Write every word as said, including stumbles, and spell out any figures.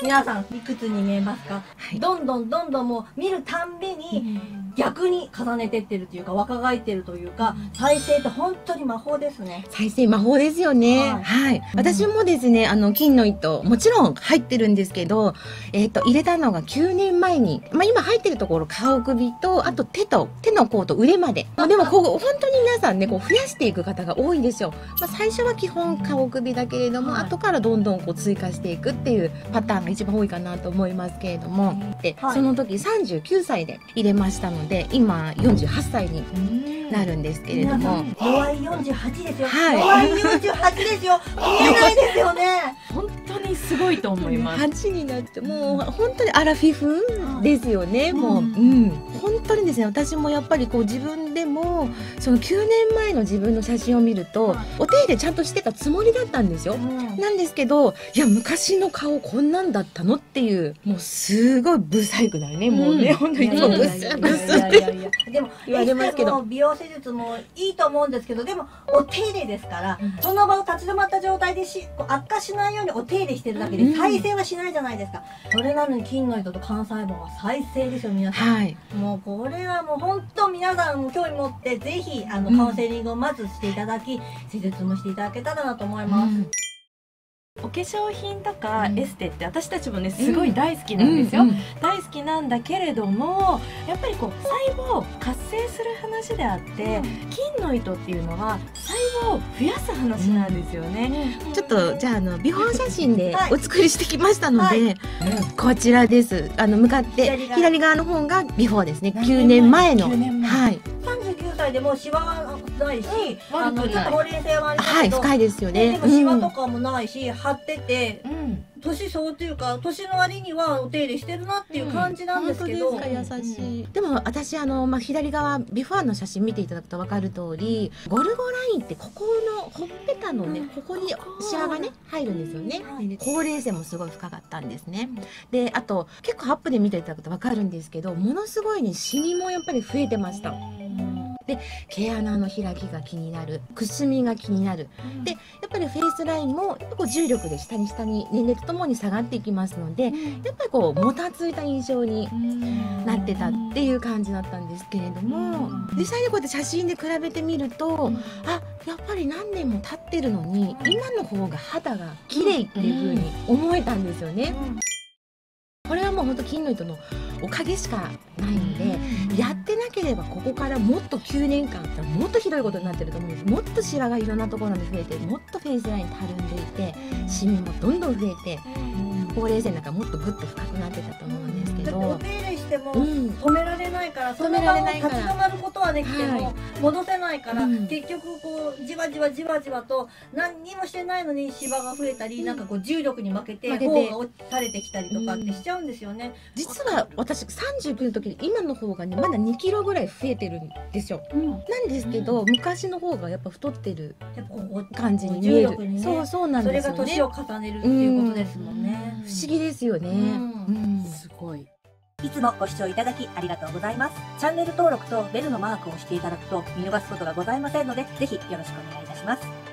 皆さんいくつに見えますか？ はい、 どんどんどんどんもう見るたんびに逆に重ねてってるというか若返ってるというか、再生って本当に魔法ですね。 再生魔法ですよね。はい、はい、私もですね、あの金の糸もちろん入ってるんですけど、えっと入れたのがきゅうねんまえに、まあ今入ってるところ顔首とあと手と手の甲と腕まで。まあでもこう本当に皆さんねこう増やしていく方が多いんですよ。まあ最初は基本顔首だけれども、はい、後からどんどんこう追加していくっていうパターンが一番多いかなと思いますけれども、で、はい、その時さんじゅうきゅうさいで入れましたので今よんじゅうはっさいになるんですけれども、 弱いよんじゅうはちですよ。 はい、 弱いよんじゅうはちですよ。見えないですよね。 本当にすごいと思います。 はちになってもう本当にアラフィフですよね。もう、うん、本当にですね、私もやっぱりこう自分でもそのきゅうねんまえの自分の写真を見るとお手入れちゃんとしてたつもりだったんですよ。なんですけど、いや昔の顔こんなんだったのっていう、もうすごいブサイクなね、もうね、本当にいつもブスブスってでも言われますけど、 美容施術もいいと思うんですけど、でもお手入れですから、その場を立ち止まった状態でし悪化しないようにお手入れしてるだけで再生はしないじゃないですか。それなのに金の糸と幹細胞は再生ですよ皆さん。はい、もうこれはもう本当皆さんも興味持ってぜひあのカウンセリングをまずしていただき、施術もしていただけたらなと思います。うん、 お化粧品とかエステって私たちもねすごい大好きなんですよ、うんうん、大好きなんだけれども、やっぱりこう細胞を活性する話であって、うん、金の糸っていうのは細胞を増やす話なんですよね、 うん、ちょっとじゃああのビフォー写真でお作りしてきましたので、はいはい、こちらです。あの向かって左側、左側の方がビフォーですね。きゅうねんまえの、はい、 さんじゅうきゅうさいでもシワはないし、うん、あのちょっとほうれい線はありますけど、 はい、深いですよね。 でもシワとかもないし、張ってて、うん、年相っていうか年の割にはお手入れしてるなっていう感じなんですけど、うん、 優しい、うん、でも私あの、まあ、左側ビフォーの写真見ていただくと分かる通り、ゴルゴラインってここのほっぺたのね、ここにシワがね入るんですよね。ほうれい線もすごい深かったんですね。であと結構アップで見ていただくと分かるんですけど、ものすごいにシミもやっぱり増えてました。で毛穴の開きが気になる、くすみが気になる、うん、でやっぱりフェイスラインもこう重力で下に下に年齢とともに下がっていきますので、うん、やっぱりこうもたついた印象になってたっていう感じだったんですけれども、うん、実際にこうやって写真で比べてみると、うん、あやっぱり何年も経ってるのに今の方が肌が綺麗っていう風に思えたんですよね。うん、これはもう本当金の糸のおかげしかないので、やってなければここからもっときゅうねんかんあったらもっとひどいことになってると思うんです。もっとシワがいろんなところで増えて、もっとフェイスラインたるんでいて、シミもどんどん増えて、ほうれい線なんかもっとぐっと深くなってたと思うんですけど、 お手入れしても止められないから、うん、その場を立ち止まることはできても戻せないから、はい、結局こうじわじわじわじわと何にもしてないのにシワが増えたり、うん、なんかこう重力に負けて頬が垂れてきたりとかってしちゃうんですよね。 うん、実は私さんじゅうきゅうの時に今の方がねまだにキロぐらい増えてるんですよ。うん、なんですけど、うん、昔の方がやっぱ太ってる感じに見える。 ね、 そうそうなんですよね。 それが年を重ねるっていうことですもんね。 不思議ですよね。うん、 すごい。 いつもご視聴いただきありがとうございます。チャンネル登録とベルのマークを押していただくと見逃すことがございませんので、ぜひよろしくお願いいたします。